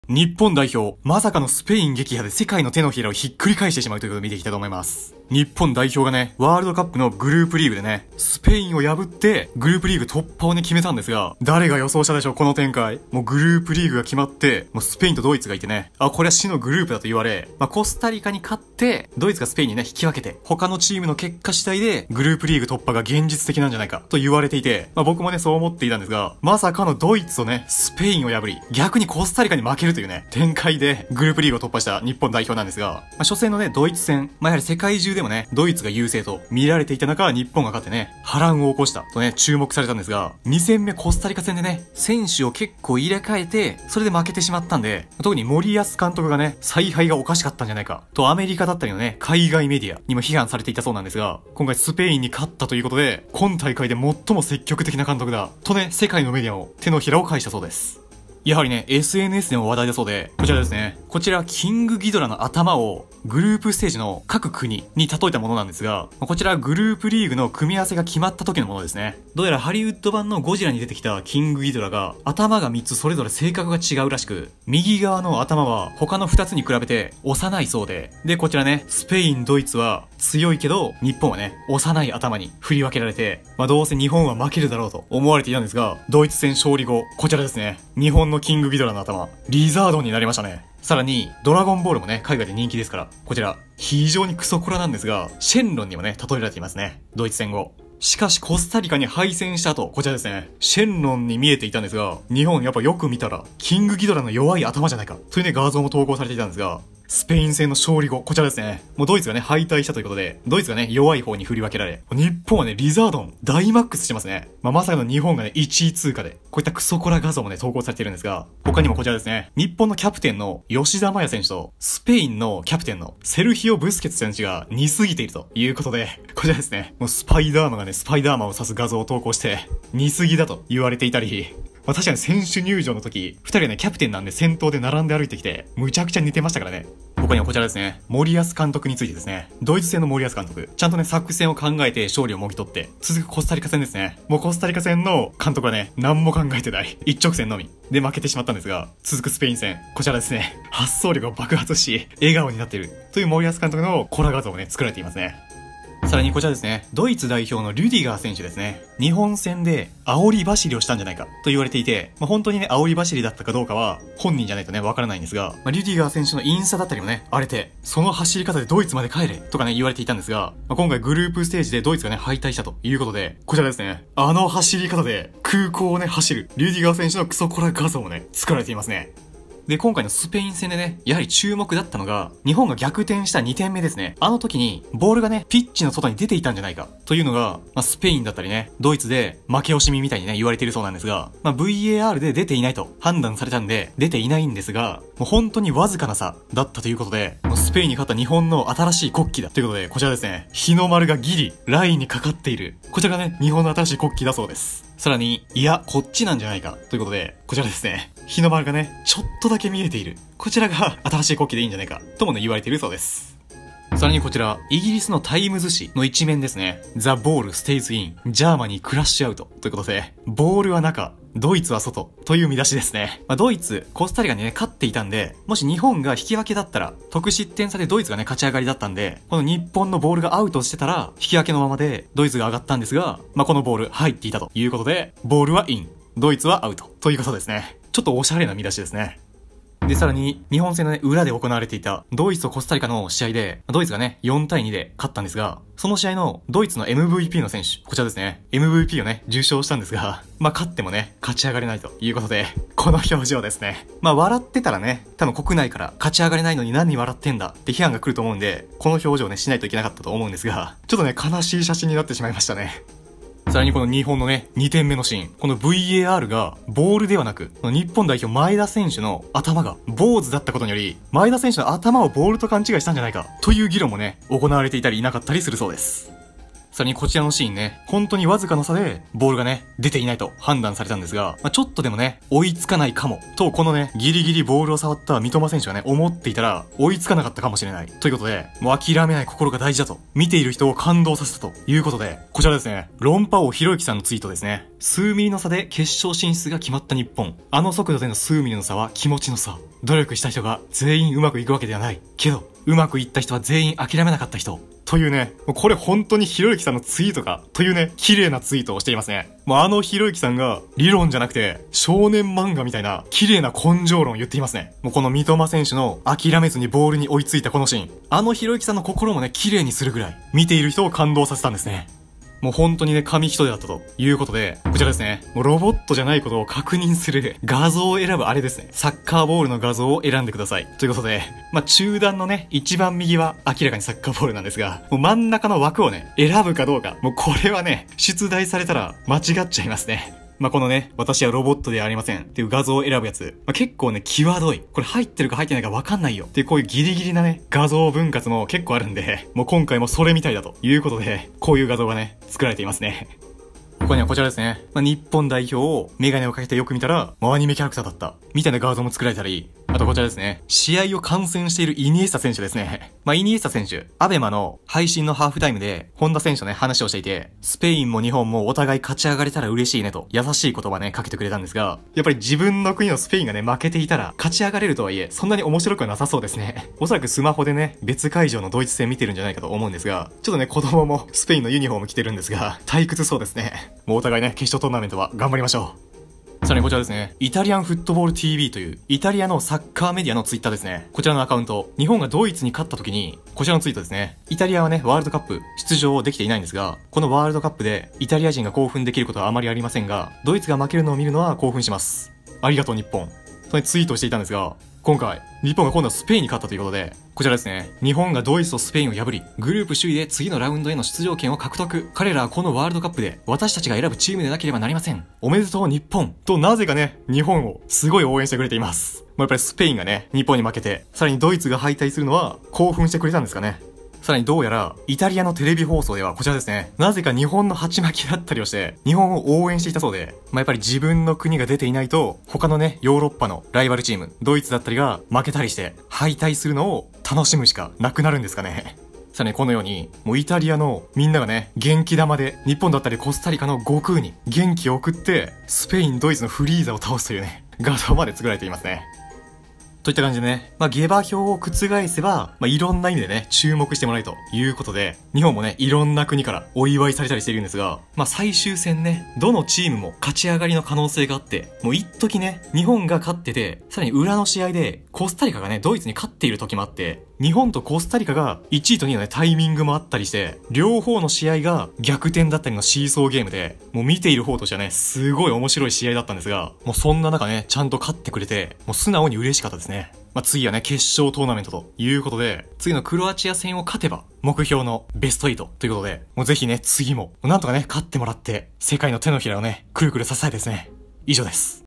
日本代表、まさかのスペイン撃破で世界の手のひらをひっくり返してしまうということを見ていきたいと思います。日本代表がね、ワールドカップのグループリーグでね、スペインを破って、グループリーグ突破をね、決めたんですが、誰が予想したでしょう、この展開。もうグループリーグが決まって、もうスペインとドイツがいてね、これは死のグループだと言われ、コスタリカに勝って、ドイツがスペインにね、引き分けて、他のチームの結果次第で、グループリーグ突破が現実的なんじゃないか、と言われていて、僕もね、そう思っていたんですが、まさかのドイツとね、スペインを破り、逆にコスタリカに負けるというね、展開で、グループリーグを突破した日本代表なんですが、初戦のね、ドイツ戦、やはり世界中でもね、ドイツが優勢と見られていた中、日本が勝ってね、波乱を起こしたとね、注目されたんですが、2戦目コスタリカ戦でね、選手を結構入れ替えて、それで負けてしまったんで、特に森保監督がね、采配がおかしかったんじゃないか、とアメリカだったりのね、海外メディアにも批判されていたそうなんですが、今回スペインに勝ったということで、今大会で最も積極的な監督だ、とね、世界のメディアも手のひらを返したそうです。やはりね、SNS でも話題だそうで、こちらですね。こちら、キングギドラの頭をグループステージの各国に例えたものなんですが、こちらグループリーグの組み合わせが決まった時のものですね。どうやらハリウッド版のゴジラに出てきたキングギドラが、頭が3つそれぞれ性格が違うらしく、右側の頭は他の2つに比べて幼いそうで、で、こちらね、スペイン、ドイツは強いけど、日本はね、幼い頭に振り分けられて、どうせ日本は負けるだろうと思われていたんですが、ドイツ戦勝利後、こちらですね。日本のキングギドラの頭、リザードンになりましたね。さらに、ドラゴンボールもね、海外で人気ですから、こちら、非常にクソコラなんですが、シェンロンにもね、例えられていますね。ドイツ戦後。しかし、コスタリカに敗戦した後、こちらですね、シェンロンに見えていたんですが、日本やっぱよく見たら、キングギドラの弱い頭じゃないか、というね、画像も投稿されていたんですが、スペイン戦の勝利後、こちらですね。もうドイツがね、敗退したということで、ドイツがね、弱い方に振り分けられ、日本はね、リザードン、大マックスしてますね。まさかの日本がね、1位通過で、こういったクソコラ画像もね、投稿されているんですが、他にもこちらですね。日本のキャプテンの吉田麻也選手と、スペインのキャプテンのセルヒオ・ブスケツ選手が似すぎているということで、こちらですね。もうスパイダーマンがね、スパイダーマンを指す画像を投稿して、似すぎだと言われていたり、確かに選手入場の時、2人はね、キャプテンなんで先頭で並んで歩いてきて、むちゃくちゃ似てましたからね。他にはこちらですね。森保監督についてですね。ドイツ戦の森保監督。ちゃんとね、作戦を考えて勝利をもぎ取って、続くコスタリカ戦ですね。もうコスタリカ戦の監督はね、何も考えてない。一直線のみ。で負けてしまったんですが、続くスペイン戦。こちらですね。発想力が爆発し、笑顔になっている。という森保監督のコラ画像をね、作られていますね。さらにこちらですね、ドイツ代表のリュディガー選手ですね。日本戦で煽り走りをしたんじゃないかと言われていて、本当にね、煽り走りだったかどうかは本人じゃないとね、わからないんですが、リュディガー選手のインスタだったりもね、荒れて、その走り方でドイツまで帰れとかね、言われていたんですが、今回グループステージでドイツがね、敗退したということで、こちらですね、あの走り方で空港をね、走るリュディガー選手のクソコラ画像もね、作られていますね。で、今回のスペイン戦でね、やはり注目だったのが、日本が逆転した2点目ですね。あの時に、ボールがね、ピッチの外に出ていたんじゃないか、というのが、スペインだったりね、ドイツで負け惜しみみたいにね、言われているそうなんですが、VAR で出ていないと判断されたんで、出ていないんですが、もう本当にわずかな差だったということで、スペインに勝った日本の新しい国旗だということで、こちらですね、日の丸がギリ、ラインにかかっている。こちらがね、日本の新しい国旗だそうです。さらに、いや、こっちなんじゃないか、ということで、こちらですね、日の丸がね、ちょっとだけ見えている。こちらが新しい国旗でいいんじゃないか、ともね、言われているそうです。さらにこちら、イギリスのタイムズ紙の一面ですね。The ball stays in, Germany crash out ということで、ボールは中、ドイツは外という見出しですね。ドイツ、コスタリカにね、勝っていたんで、もし日本が引き分けだったら、得失点差でドイツがね、勝ち上がりだったんで、この日本のボールがアウトしてたら、引き分けのままでドイツが上がったんですが、このボール入っていたということで、ボールはイン、ドイツはアウトということですね。ちょっとおしゃれな見出しですね。で、さらに、日本戦のね、裏で行われていた、ドイツとコスタリカの試合で、ドイツがね、4対2で勝ったんですが、その試合の、ドイツの MVP の選手、こちらですね、MVP をね、受賞したんですが、勝ってもね、勝ち上がれないということで、この表情ですね。笑ってたらね、多分国内から勝ち上がれないのに何笑ってんだって批判が来ると思うんで、この表情をね、しないといけなかったと思うんですが、ちょっとね、悲しい写真になってしまいましたね。さらにこの日本のね、2点目のシーン。この VAR がボールではなく、日本代表前田選手の頭が坊主だったことにより、前田選手の頭をボールと勘違いしたんじゃないか、という議論もね、行われていたりいなかったりするそうです。さらにこちらのシーンね、本当にわずかの差で、ボールがね、出ていないと判断されたんですが、ちょっとでもね、追いつかないかも、と、このね、ギリギリボールを触った三笘選手がね、思っていたら、追いつかなかったかもしれない。ということで、もう諦めない心が大事だと、見ている人を感動させたということで、こちらですね、論破王ひろゆきさんのツイートですね。数ミリの差で決勝進出が決まった日本。あの速度での数ミリの差は気持ちの差。 努力した人が全員うまくいくわけではない。けど、うまくいった人は全員諦めなかった人。というね、もうこれ本当にひろゆきさんのツイートか、というね、綺麗なツイートをしていますね。もうひろゆきさんが理論じゃなくて、少年漫画みたいな綺麗な根性論を言っていますね。もうこの三笘選手の諦めずにボールに追いついたこのシーン。ひろゆきさんの心もね、綺麗にするぐらい、見ている人を感動させたんですね。もう本当にね、紙一重だったということで、こちらですね。もうロボットじゃないことを確認する画像を選ぶあれですね。サッカーボールの画像を選んでください。ということで、中段のね、一番右は明らかにサッカーボールなんですが、もう真ん中の枠をね、選ぶかどうか。もうこれはね、出題されたら間違っちゃいますね。このね、私はロボットではありませんっていう画像を選ぶやつ。結構ね、際どい。これ入ってるか入ってないか分かんないよ。っていうこういうギリギリなね、画像分割も結構あるんで、もう今回もそれみたいだということで、こういう画像がね、作られていますね。他にはこちらですね。日本代表をメガネをかけてよく見たら、アニメキャラクターだった。みたいな画像も作られたり、あとこちらですね。試合を観戦しているイニエスタ選手ですね。イニエスタ選手、アベマの配信のハーフタイムで、本田選手とね、話をしていて、スペインも日本もお互い勝ち上がれたら嬉しいねと、優しい言葉ね、かけてくれたんですが、やっぱり自分の国のスペインがね、負けていたら、勝ち上がれるとはいえ、そんなに面白くはなさそうですね。おそらくスマホでね、別会場のドイツ戦見てるんじゃないかと思うんですが、ちょっとね、子供もスペインのユニフォーム着てるんですが、退屈そうですね。もうお互いね、決勝トーナメントは頑張りましょう。さらにこちらですね。イタリアンフットボール TV という、イタリアのサッカーメディアのツイッターですね。こちらのアカウント。日本がドイツに勝った時に、こちらのツイートですね。イタリアはね、ワールドカップ出場できていないんですが、このワールドカップで、イタリア人が興奮できることはあまりありませんが、ドイツが負けるのを見るのは興奮します。ありがとう日本。とね、ツイートをしていたんですが、今回、日本が今度はスペインに勝ったということで、こちらですね。日本がドイツとスペインを破り、グループ首位で次のラウンドへの出場権を獲得。彼らはこのワールドカップで、私たちが選ぶチームでなければなりません。おめでとう日本となぜかね、日本をすごい応援してくれています。やっぱりスペインがね、日本に負けて、さらにドイツが敗退するのは興奮してくれたんですかね。さらにどうやら、イタリアのテレビ放送ではこちらですね。なぜか日本の鉢巻きだったりをして、日本を応援していたそうで、やっぱり自分の国が出ていないと、他のね、ヨーロッパのライバルチーム、ドイツだったりが負けたりして、敗退するのを楽しむしかなくなるんですかね。さらにこのように、もうイタリアのみんながね、元気玉で、日本だったりコスタリカの悟空に元気を送って、スペイン、ドイツのフリーザを倒すというね、画像まで作られていますね。といった感じでね、下馬評を覆せば、いろんな意味でね、注目してもらえるということで、日本もね、いろんな国からお祝いされたりしているんですが、最終戦ね、どのチームも勝ち上がりの可能性があって、もう一時ね、日本が勝ってて、さらに裏の試合で、コスタリカがね、ドイツに勝っている時もあって、日本とコスタリカが1位と2位のね、タイミングもあったりして、両方の試合が逆転だったりのシーソーゲームで、もう見ている方としてはね、すごい面白い試合だったんですが、もうそんな中ね、ちゃんと勝ってくれて、もう素直に嬉しかったですね。次はね、決勝トーナメントということで、次のクロアチア戦を勝てば、目標のベスト8ということで、もうぜひね、次も、なんとかね、勝ってもらって、世界の手のひらをね、くるくる支えですね。以上です。